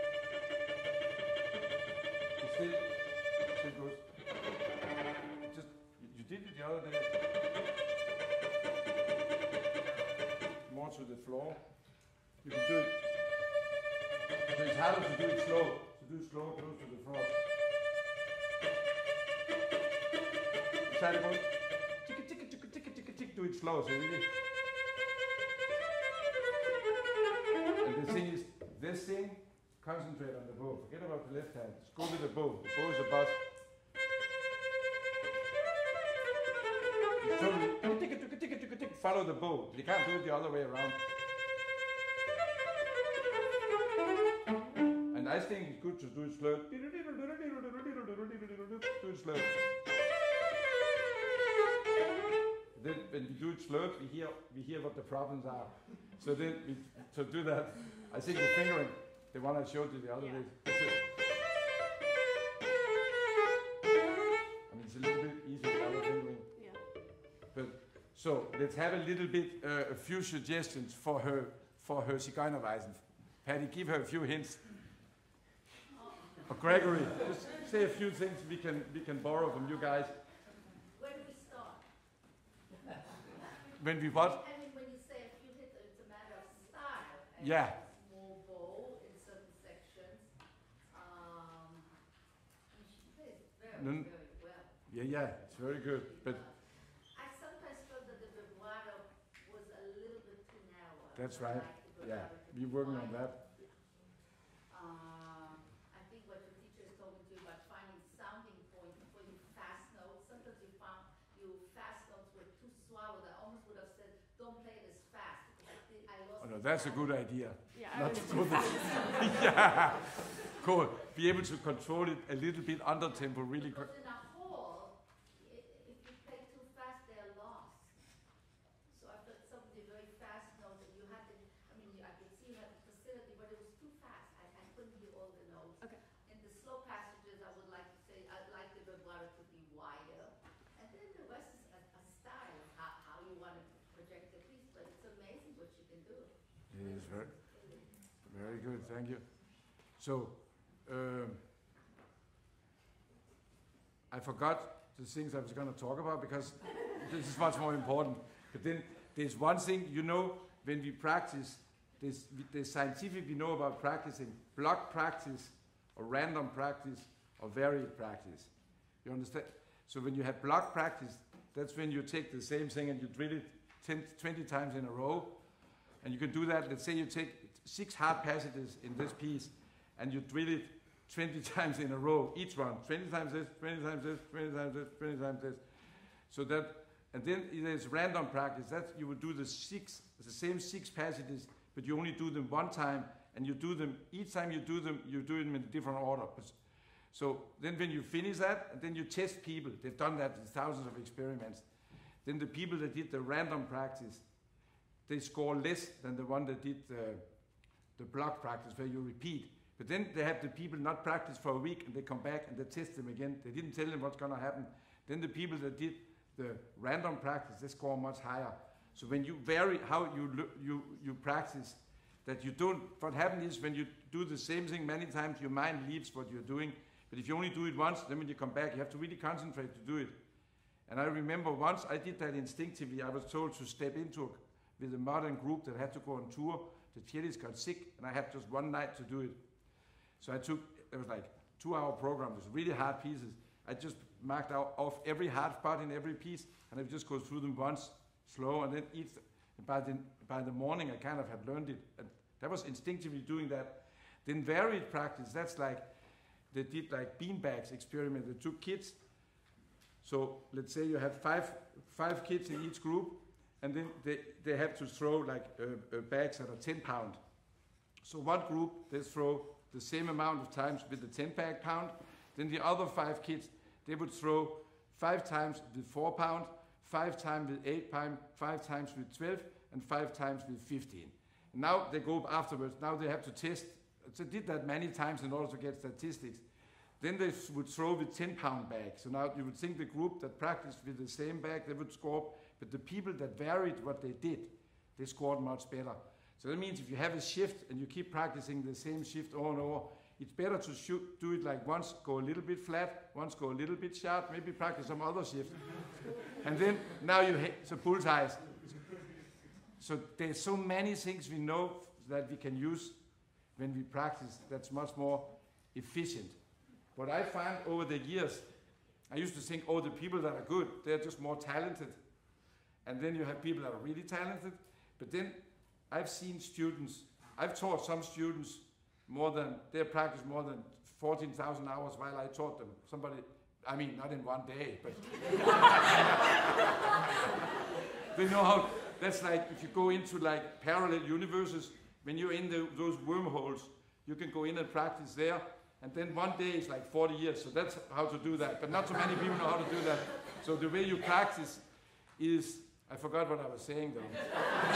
It still, it still goes. It just you, you did it the other day. More to the floor. You can do it. So it's harder to do it slow. To do it slow, close to the floor. Try to go. Tick, tick, tick, tick, tick, tick. Do it slow. So really. And the thing is, this thing, concentrate on the bow. Forget about the left hand. Just go with the bow. The bow is about. Totally, tick, tick, tick, tick, tick, follow the bow. You can't do it the other way around. And I think it's good to do it slow. Do it slow. Then when we do it slow, we hear we hear what the problems are. So then we to do that, I think the fingering, the one I showed you the other Yeah. day. That's it. I mean, it's a little bit easier the other fingering. Yeah. But so let's have a little bit, uh, a few suggestions for her for her Zigeunerweisen. Patty, give her a few hints. Or Gregory, just say a few things we can we can borrow from you guys. When we start. When we what? I mean, when you say a few hits, it's a matter of style. And Yeah. More bow in certain sections. Um, and she plays very, Nun- very well. Yeah, yeah, it's very good. But I sometimes felt that the vibrato was a little bit too narrow. that's I right. like the Yeah, vibrato to we're be working on wider. that. Um, I think what your teacher is talking to you about finding sounding points for your fast notes. Sometimes you found your fast notes were too swallowed. I almost would have said, don't play it as fast. Because I, think I lost Oh no, the that's a sound. good idea. Yeah, I Not was to go the yeah, cool. Be able to control it a little bit under tempo, really. Because Qu- in a hall, i- if you play too fast, they're lost. So I thought some of the very fast notes, you had to, I mean, you, I could see you had the facility, but it was too fast. I, I couldn't hear all the notes. Okay. In the slow passages, I would like to say, I'd like the vibrato to be wider. And then the rest is a, a style, how, how you want to project the piece. But it's amazing what you can do. It is very, very good. Thank you. So, um, I forgot the things I was going to talk about because this is much more important. But then there's one thing, you know, when we practice, there's, there's scientific we know about practicing block practice or random practice or varied practice. You understand? So when you have block practice, that's when you take the same thing and you drill it ten, twenty times in a row. And you can do that. Let's say you take six hard passages in this piece and you drill it twenty times in a row, each one. twenty times this, twenty times this, twenty times this, twenty times this. So that, and then there's random practice. That you would do the six, the same six passages, but you only do them one time, and you do them, each time you do them, you do them in a different order. So then when you finish that, and then you test people. They've done that in thousands of experiments. Then the people that did the random practice, they score less than the one that did the, the block practice where you repeat. But then they have the people not practice for a week and they come back and they test them again. They didn't tell them what's going to happen. Then the people that did the random practice, they score much higher. So when you vary how you lo- you you practice, that you don't, what happens is when you do the same thing many times, your mind leaves what you're doing. But if you only do it once, then when you come back, you have to really concentrate to do it. And I remember once I did that instinctively. I was told to step into a, with a modern group that had to go on tour. The cellist got sick, and I had just one night to do it. So I took, it was like two-hour program. It was really hard pieces. I just marked out off every hard spot in every piece, and I would just go through them once, slow, and then each. And by the by the morning, I kind of had learned it. And that was instinctively doing that. Then varied practice. That's like they did like beanbags experiment. They took kids. So let's say you have five five kids in each group, and then they they have to throw like uh, uh, bags that are ten pound. So one group they throw the same amount of times with the ten bag pound. Then the other five kids, they would throw five times with four pound, five times with eight pound, five times with twelve, and five times with fifteen. Now they go afterwards, now they have to test. So they did that many times in order to get statistics. Then they would throw with ten pound bag. So now you would think the group that practiced with the same bag, they would score, but the people that varied what they did, they scored much better. So that means if you have a shift and you keep practicing the same shift over and over, it's better to shoot, do it like once go a little bit flat, once go a little bit sharp, maybe practice some other shift. And then now you hit the bullseyes. So there's so many things we know that we can use when we practice that's much more efficient. What I find over the years, I used to think, oh, the people that are good, they're just more talented. And then you have people that are really talented. But then I've seen students, I've taught some students more than, they practiced more than fourteen thousand hours while I taught them. Somebody, I mean, not in one day, but they know how, that's like, if you go into like parallel universes, when you're in the, those wormholes, you can go in and practice there, and then one day is like forty years, so that's how to do that. But not so many people know how to do that. So the way you practice is, I forgot what I was saying though.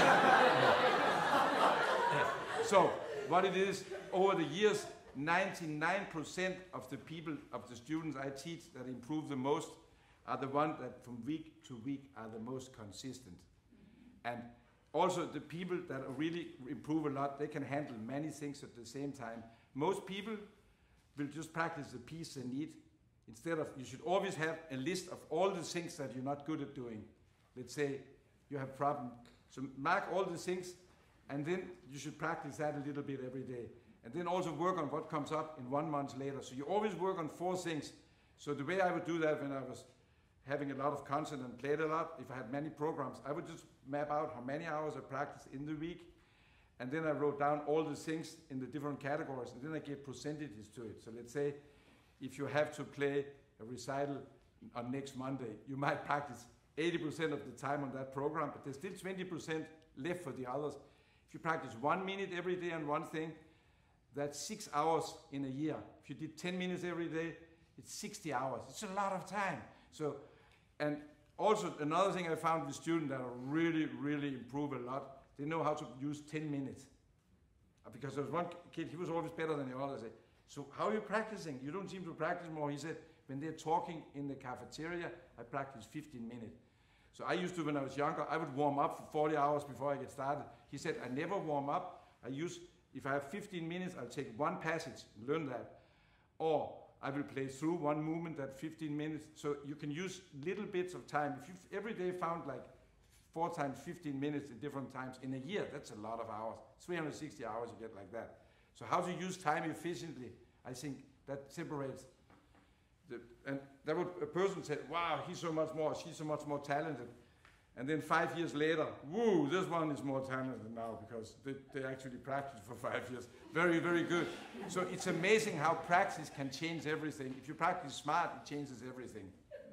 So what it is, over the years, ninety-nine percent of the people, of the students I teach that improve the most are the ones that from week to week are the most consistent. And also the people that really improve a lot, they can handle many things at the same time. Most people will just practice the piece they need. Instead of, you should always have a list of all the things that you're not good at doing. Let's say you have a problem. So mark all the things, and then you should practice that a little bit every day. And then also work on what comes up in one month later. So you always work on four things. So the way I would do that when I was having a lot of content and played a lot, if I had many programs, I would just map out how many hours I practiced in the week. And then I wrote down all the things in the different categories, and then I gave percentages to it. So let's say if you have to play a recital on next Monday, you might practice eighty percent of the time on that program, but there's still twenty percent left for the others. If you practice one minute every day on one thing, that's six hours in a year. If you did ten minutes every day, it's sixty hours. It's a lot of time. So, and also another thing I found with students that are really, really improve a lot, they know how to use ten minutes. Because there was one kid, he was always better than the others. I said, so how are you practicing? You don't seem to practice more. He said, when they're talking in the cafeteria, I practice fifteen minutes. So I used to, when I was younger, I would warm up for forty hours before I get started. He said, I never warm up. I use, if I have fifteen minutes, I'll take one passage and learn that. Or I will play through one movement at fifteen minutes. So you can use little bits of time. If you've every day found like four times fifteen minutes at different times in a year, that's a lot of hours. three hundred sixty hours you get like that. So how to use time efficiently, I think that separates. The, and that would, a person said, wow, he's so much more, she's so much more talented. And then five years later, woo, this one is more talented now because they, they actually practiced for five years. Very, very good. So it's amazing how practice can change everything. If you practice smart, it changes everything.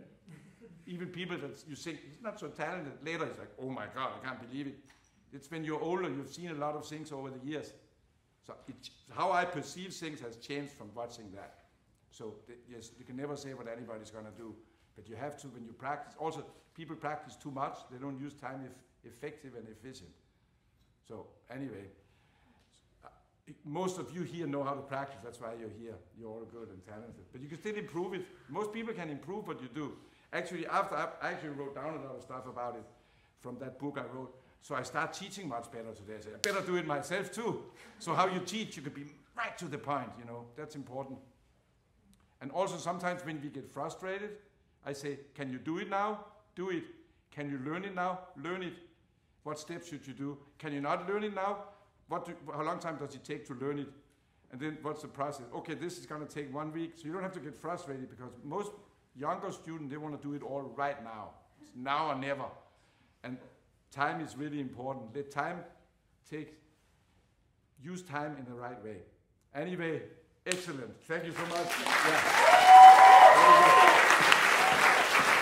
Even people that you think, he's not so talented, later it's like, oh my God, I can't believe it. It's when you're older, you've seen a lot of things over the years. So it, how I perceive things has changed from watching that. So th yes, you can never say what anybody's going to do, but you have to when you practice. Also, people practice too much; they don't use time if effective and efficient. So anyway, uh, most of you here know how to practice. That's why you're here. You're all good and talented, but you can still improve it. Most people can improve what you do. Actually, after I, I actually wrote down a lot of stuff about it from that book I wrote. So I start teaching much better today. I say, I better do it myself too. So how you teach, you can be right to the point. You know, that's important. And also sometimes when we get frustrated, I say, can you do it now? Do it. Can you learn it now? Learn it. What steps should you do? Can you not learn it now? What do, how long time does it take to learn it? And then what's the process? Okay, this is going to take one week. So you don't have to get frustrated because most younger students, they want to do it all right now. It's now or never. And time is really important. Let time take, use time in the right way. Anyway, excellent. Thank you so much. Yeah.